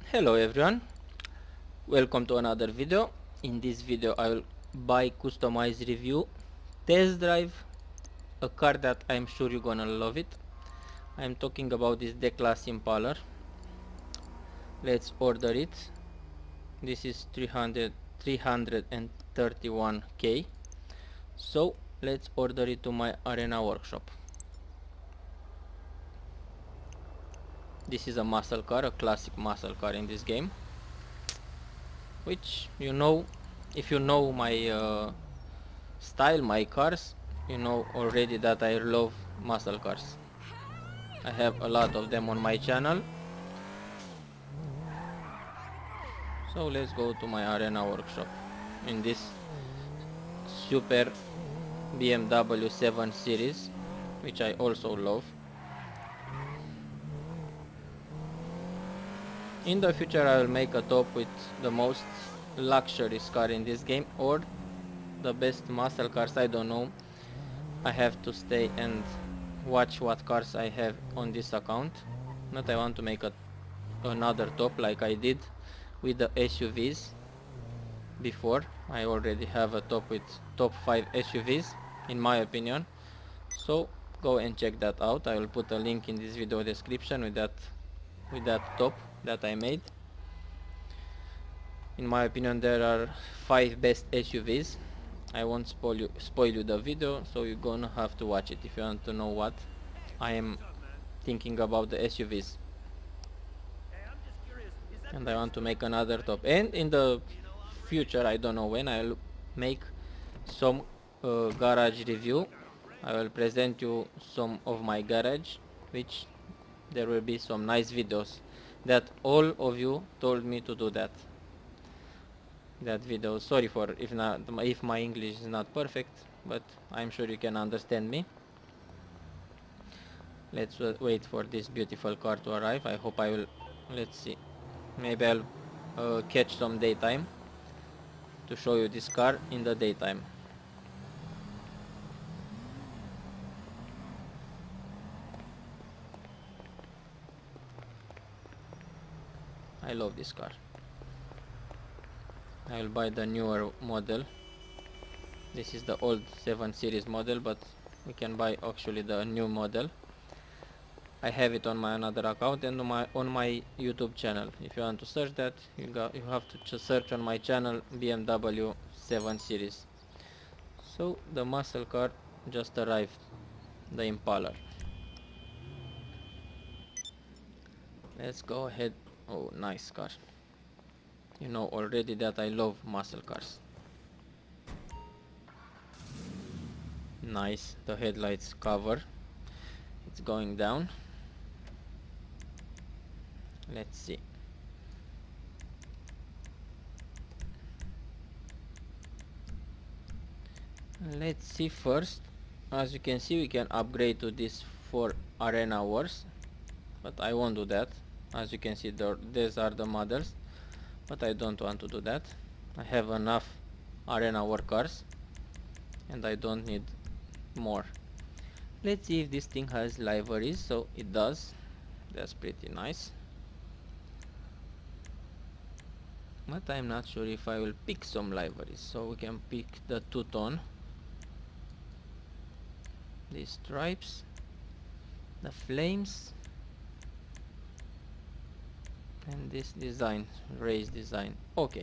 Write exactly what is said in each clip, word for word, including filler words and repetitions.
Hello everyone, welcome to another video. In this video I will buy, customize, review, test drive a car that I'm sure you're gonna love it. I'm talking about this Declasse Impaler. Let's order it. This is three hundred, three hundred thirty-one K. So let's order it to my Arena workshop. This is a muscle car, a classic muscle car in this game, which you know, if you know my uh, style, my cars, you know already that I love muscle cars. I have a lot of them on my channel. So let's go to my Arena workshop in this super B M W seven series, which I also love. In the future I will make a top with the most luxurious car in this game, or the best muscle cars, I don't know. I have to stay and watch what cars I have on this account. But I want to make a, another top like I did with the S U Vs before. I already have a top with top five S U Vs in my opinion, so go and check that out. I will put a link in this video description with that with that top that I made. In my opinion there are five best S U Vs. I won't spoil you, spoil you the video, so you're gonna have to watch it if you want to know what I am thinking about the S U Vs. And I want to make another top, and in the future, I don't know when, I'll make some uh, garage review. I will present you some of my garage, which there will be some nice videos that all of you told me to do that that video. Sorry for if not if my English is not perfect, but I'm sure you can understand me. Let's uh, wait for this beautiful car to arrive. I hope I will. Let's see, maybe I'll uh, catch some daytime to show you this car in the daytime. I love this car. I will buy the newer model. This is the old seven series model, but we can buy actually the new model. I have it on my another account and on my on my YouTube channel. If you want to search that, you got you have to just search on my channel B M W seven series. So the muscle car just arrived, the Impaler. Let's go ahead. Oh, nice car. You know already that I love muscle cars. Nice, the headlights cover. It's going down. Let's see. Let's see first. As you can see, we can upgrade to this for Arena Wars, but I won't do that. As you can see, there, these are the models, but I don't want to do that. I have enough Arena War cars and I don't need more. Let's see if this thing has liveries. So it does. That's pretty nice, but I'm not sure if I will pick some liveries. So we can pick the two-tone, these stripes, the flames, and this design, race design. Okay,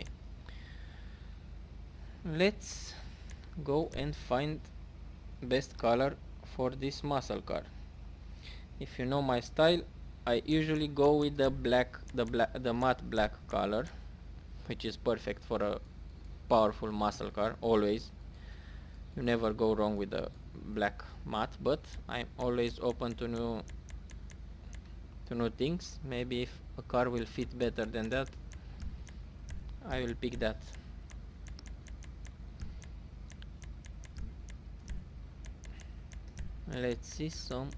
let's go and find best color for this muscle car. If you know my style, I usually go with the black, the black, the matte black color, which is perfect for a powerful muscle car. Always, you never go wrong with the black matte. But I'm always open to new to new things. Maybe if a car will fit better than that, I will pick that. Let's see some.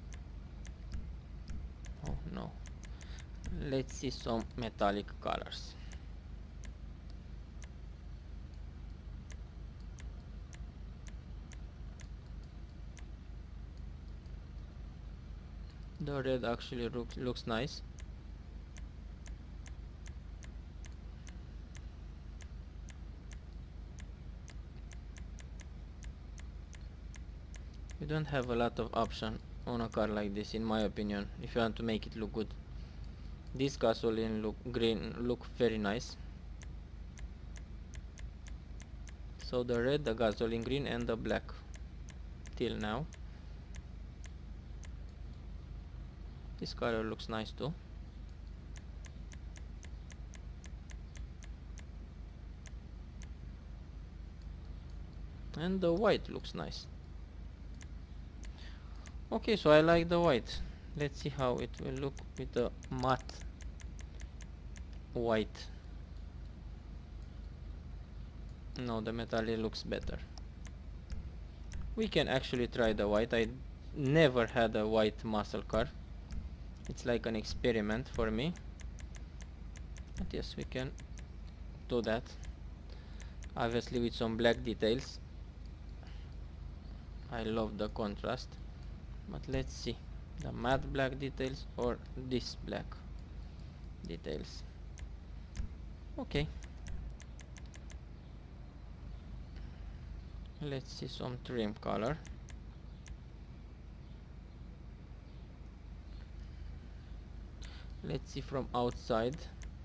Oh no. Let's see some metallic colors. The red actually looks looks nice. You don't have a lot of option on a car like this, in my opinion, if you want to make it look good. This gasoline look green look very nice. So the red, the gasoline green, and the black till now. This color looks nice too. And the white looks nice. Okay, so I like the white. Let's see how it will look with the matte white. No, the metallic looks better. We can actually try the white. I never had a white muscle car. It's like an experiment for me. But yes, we can do that. Obviously with some black details. I love the contrast. But let's see. The matte black details or this black details. Okay. Let's see some trim color. Let's see from outside.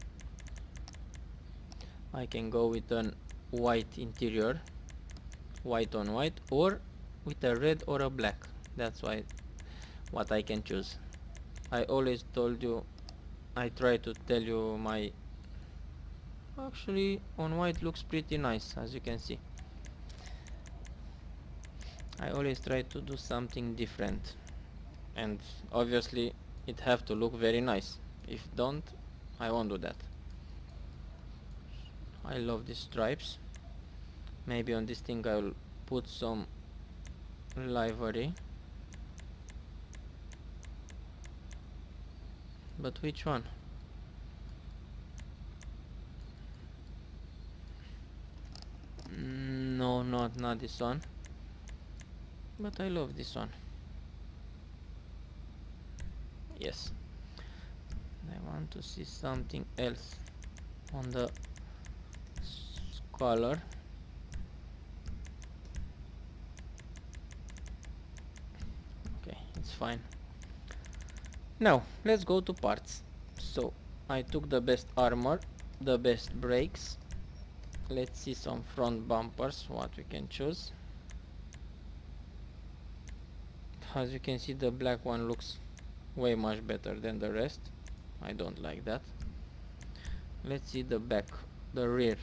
I can go with an white interior, white on white, or with a red or a black. That's why what I can choose. I always told you, I try to tell you my, actually on white looks pretty nice, as you can see. I always try to do something different, and obviously it have to look very nice. If don't, I won't do that. I love these stripes. Maybe on this thing I will put some livery. But which one? No, not not this one. But I love this one. Yes. I want to see something else on the color. Okay, it's fine. Now let's go to parts. So I took the best armor, the best brakes. Let's see some front bumpers, what we can choose. As you can see, the black one looks way much better than the rest. I don't like that. Let's see the back, the rear.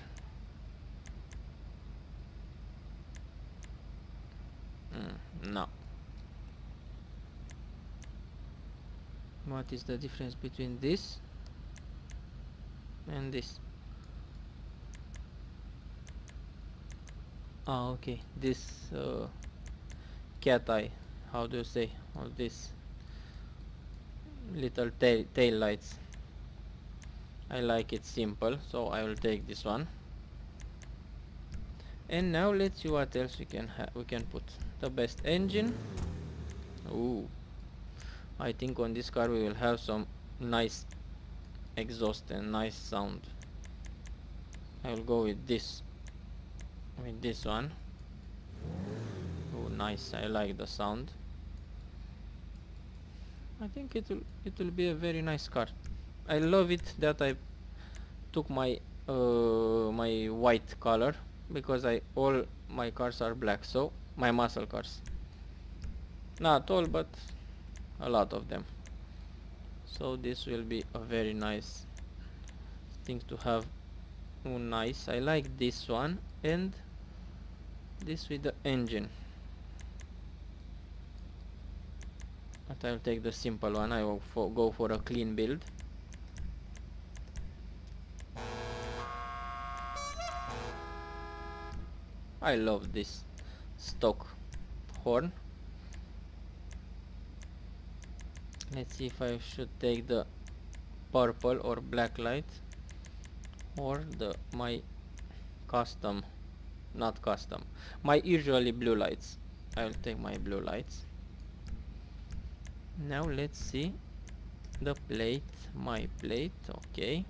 Mm, no. What is the difference between this and this? Ah, okay. This uh, cat eye. How do you say? Or this little tail tail lights. I like it simple, so I will take this one. And now let's see what else we can ha we can put. The best engine. Ooh, I think on this car we will have some nice exhaust and nice sound. I will go with this with this one. Oh, nice. I like the sound. I think it will it will be a very nice car. I love it that I took my uh, my white color, because I all my cars are black, so my muscle cars, not all but a lot of them. So this will be a very nice thing to have. Oh, nice. I like this one and this with the engine. But I'll take the simple one. I will for go for a clean build. I love this stock horn. Let's see if I should take the purple or black light or the my custom, not custom, my usually blue lights. I will take my blue lights. Now let's see the plate, my plate. Okay,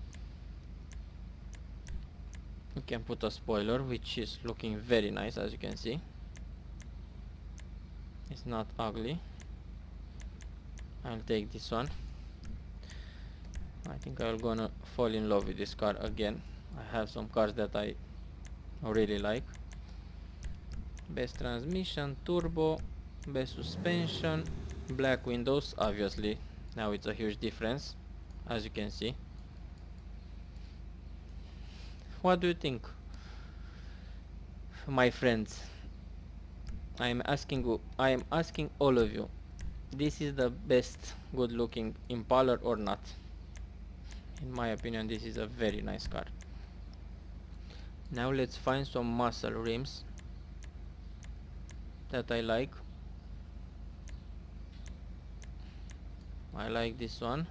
you can put a spoiler, which is looking very nice, as you can see. It's not ugly. I'll take this one. I think I'm gonna fall in love with this car again. I have some cars that I really like. Best transmission, turbo, best suspension, black windows, obviously. Now it's a huge difference, as you can see. What do you think, my friends? I am asking you, I am asking all of you, this is the best good looking Impaler or not? In my opinion, this is a very nice car. Now let's find some muscle rims that I like. I like this one.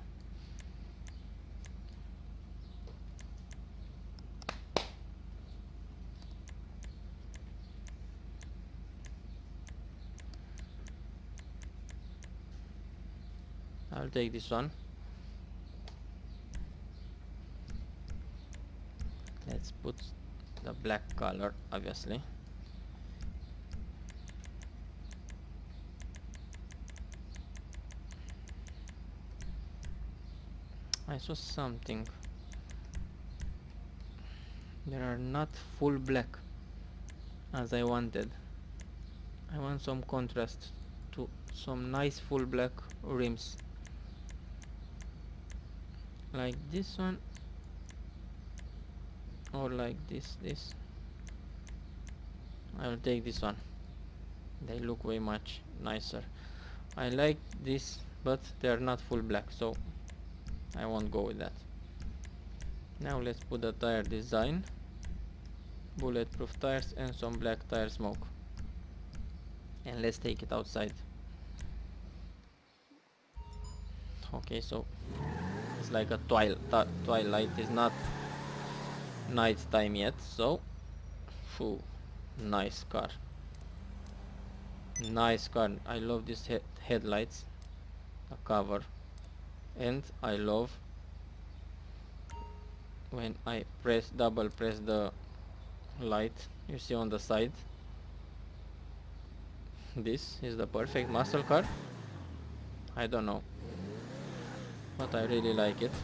I'll take this one. Let's put the black color, obviously. I saw something. They are not full black as I wanted. I want some contrast to some nice full black rims. Like this one, or like this, this. I will take this one. They look way much nicer. I like this, but they are not full black, so I won't go with that. Now let's put the tire design, bulletproof tires and some black tire smoke, and let's take it outside. Okay, so it's like a twil twilight, is not night time yet, so phew, nice car. Nice car. I love these he headlights, the cover, and I love when I press double press the light you see on the side. This is the perfect muscle car. I don't know, but I really like it.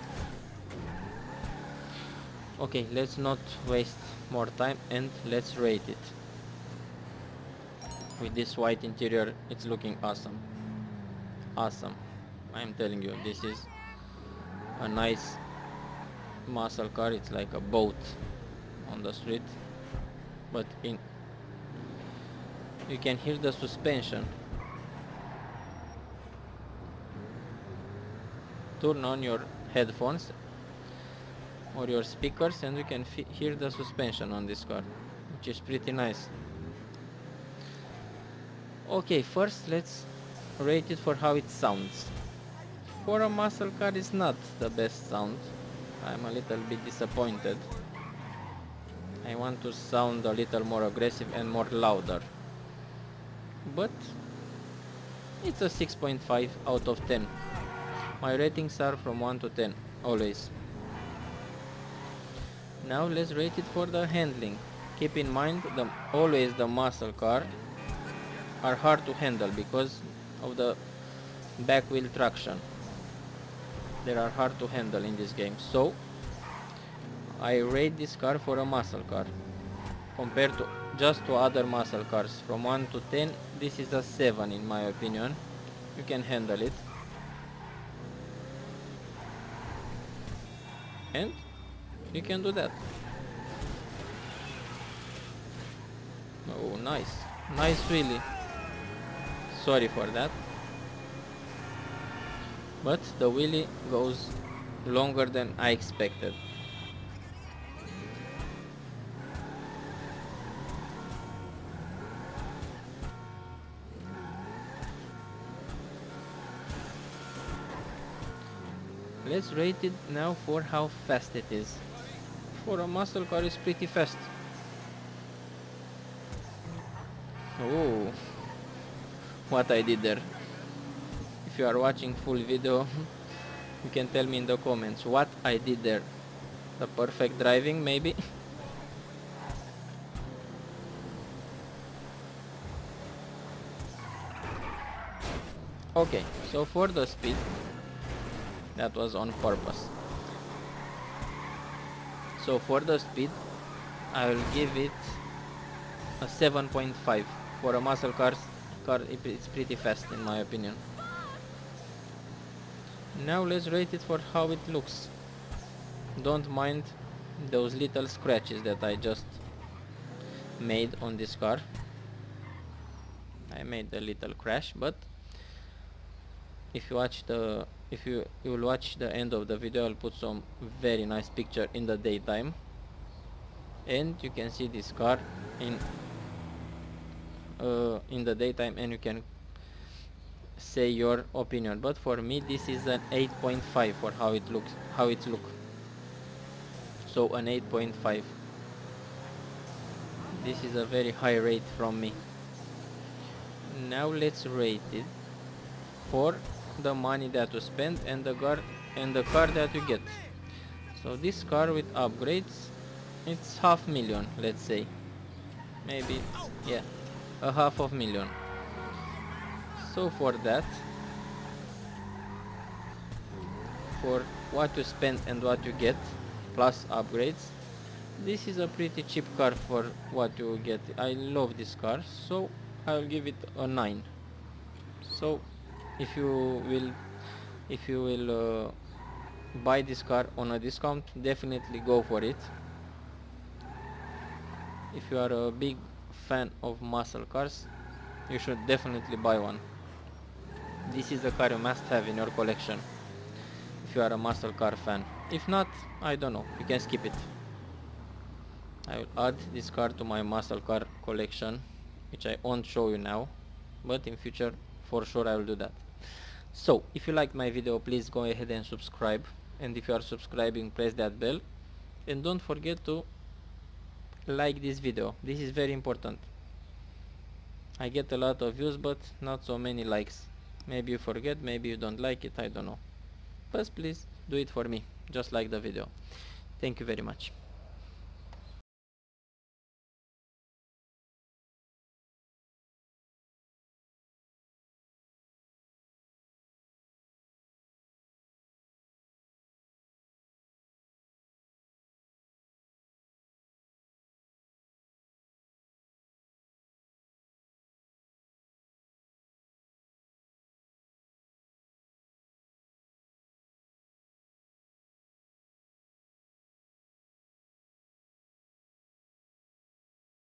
Okay, let's not waste more time and let's rate it. With this white interior, it's looking awesome. Awesome. I'm telling you, this is a nice muscle car. It's like a boat on the street, but in you can hear the suspension. Turn on your headphones or your speakers and you can hear the suspension on this car, which is pretty nice. Okay, first let's rate it for how it sounds. For a muscle car, it's not the best sound. I'm a little bit disappointed. I want to sound a little more aggressive and more louder, but it's a six point five out of ten. My ratings are from one to ten, always. Now let's rate it for the handling. Keep in mind, the, always the muscle car are hard to handle because of the back wheel traction. They are hard to handle in this game, so I rate this car for a muscle car. Compared to just to other muscle cars, from one to ten, this is a seven in my opinion. You can handle it. And you can do that. Oh, nice. Nice wheelie. Sorry for that. But the wheelie goes longer than I expected. Let's rate it now for how fast it is. For a muscle car, it's pretty fast. Oh, what I did there. If you are watching full video, you can tell me in the comments what I did there. The perfect driving, maybe? Okay, so for the speed, that was on purpose. So for the speed, I will give it a seven point five. For a muscle car, car it's pretty fast in my opinion. Now let's rate it for how it looks. Don't mind those little scratches that I just made on this car. I made a little crash, but if you watch the if you you will watch the end of the video, I'll put some very nice picture in the daytime, and you can see this car in uh, in the daytime, and you can say your opinion. But for me, this is an eight point five for how it looks, how it look. So an eight point five. This is a very high rate from me. Now let's rate it for the money that you spend and the car and the car that you get. So this car with upgrades, it's half million, let's say. Maybe, yeah, a half of million. So for that, for what you spend and what you get plus upgrades, this is a pretty cheap car for what you get. I love this car, so I will give it a nine. So if you will if you will uh, buy this car on a discount, definitely go for it. If you are a big fan of muscle cars, you should definitely buy one. This is a car you must have in your collection if you are a muscle car fan. If not, I don't know, you can skip it. I will add this car to my muscle car collection, which I won't show you now, but in future for sure I will do that. So if you liked my video, please go ahead and subscribe, and if you are subscribing, press that bell, and don't forget to like this video. This is very important. I get a lot of views but not so many likes. Maybe you forget, maybe you don't like it, I don't know, but please do it for me, just like the video. Thank you very much.